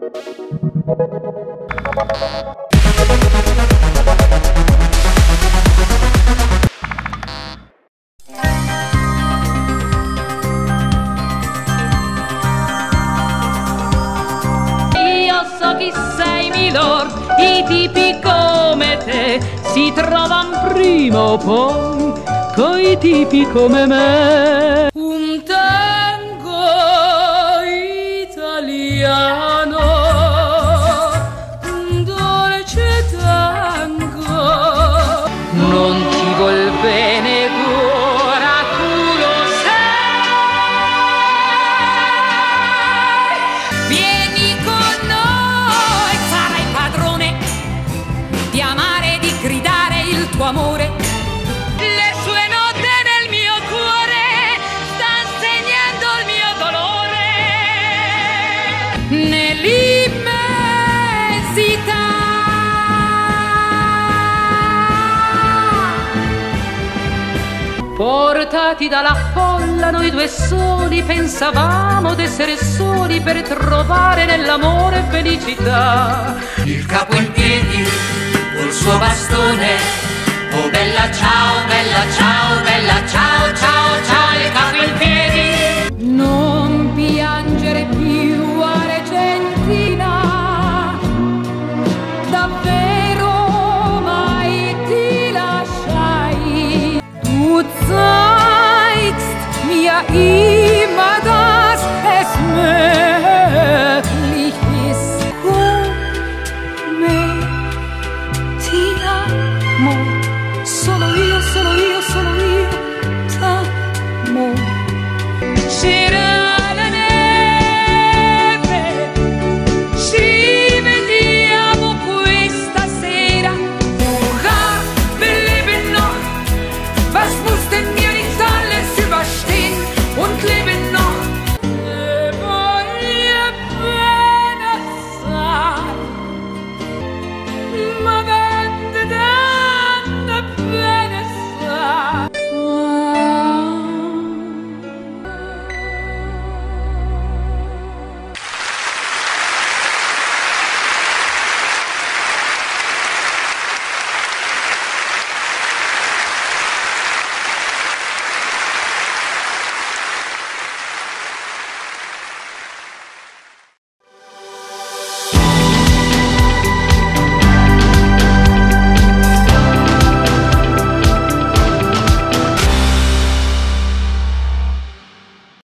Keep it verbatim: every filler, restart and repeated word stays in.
Chi sei, milord, i tipi come te si trovano prima o poi coi tipi come me. Un tango italiano, un dolce tango, non ti vuol bene ora, tu lo sai. Vieni con noi, sarai padrone di amare e di gridare il tuo amore. Le sue note nel mio cuore stan segnando il mio dolore. Nell'immensità portati dalla folla, noi due soli pensavamo d'essere soli per trovare nell'amore felicità. Il capo in piedi col suo bastone, oh bella ciao, bella ciao, bella ciao, ciao, ciao.